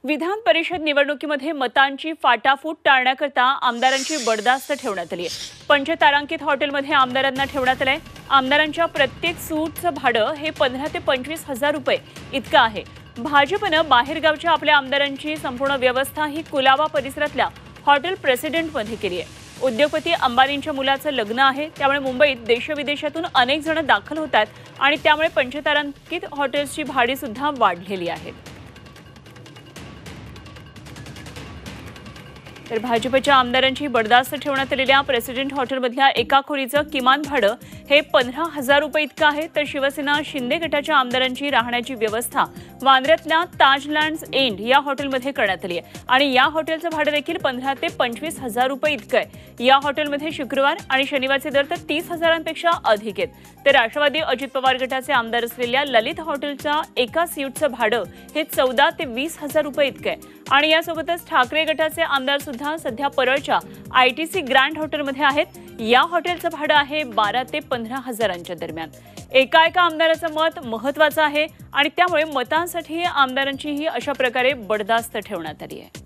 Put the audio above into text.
विधान परिषद निवडणुकीमध्ये मतांची फाटाफूट टाळण्याकरता आमदारांची बडदास्त ठेवण्यात आली आहे। पंचतारांकित हॉटेलमध्ये आमदारांना ठेवण्यात आलंय। आमदारांच्या प्रत्येक सूटचं भाडं हे 15 ते 25 हजार रुपये इतकं आहे। भाजपनं बाहेरगावच्या आपल्या आमदारांची संपूर्ण व्यवस्था ही कुलाबा परिसरातल्या हॉटेल प्रेसिडेंटमध्ये केली आहे। उद्योगपती अंबानींच्या मुलाचं लग्न आहे, त्यामुळे मुंबईत देशविदेशातून अनेक जण दाखल होतात आणि त्यामुळे पंचतारांकित हॉटेल्सची भाडी सुद्धा वाढलेली आहेत। तर भाजपच्या आमदारांची बडदास्त ठेवण्यात आलेल्या प्रेसिडेंट हॉटेलमधल्या एका खोलीचं किमान भाडं हे 15 हजार रुपये इतकं आहे। तर शिवसेना शिंदे गटाच्या आमदारांची राहण्याची व्यवस्था वांद्र्यातल्या ताजलँड्स एंड या हॉटेलमध्ये करण्यात आली आहे आणि या हॉटेलचं भाडं देखील 15 ते 25 हजार रुपये इतकं आहे। या हॉटेलमध्ये शुक्रवार आणि शनिवारचे दर तर 30 हजारांपेक्षा अधिक आहेत। तर राष्ट्रवादी अजित पवार गटाचे आमदार असलेल्या ललित हॉटेलच्या एका सीटचं भाडं हे 14 ते 20 हजार रुपये इतकं आहे आणि यासोबतच ठाकरे गटाचे आमदार सुद्धा सध्या परळच्या ITC ग्रँड हॉटेलमध्ये आहेत। या हॉटेलचं भाडं आहे 12 ते 15 हजारांच्या दरम्यान। एका आमदाराचं मत महत्त्वाचं आहे आणि त्यामुळे मतांसाठी आमदारांचीही अशा प्रकारे बडदास्त ठेवण्यात आली आहे।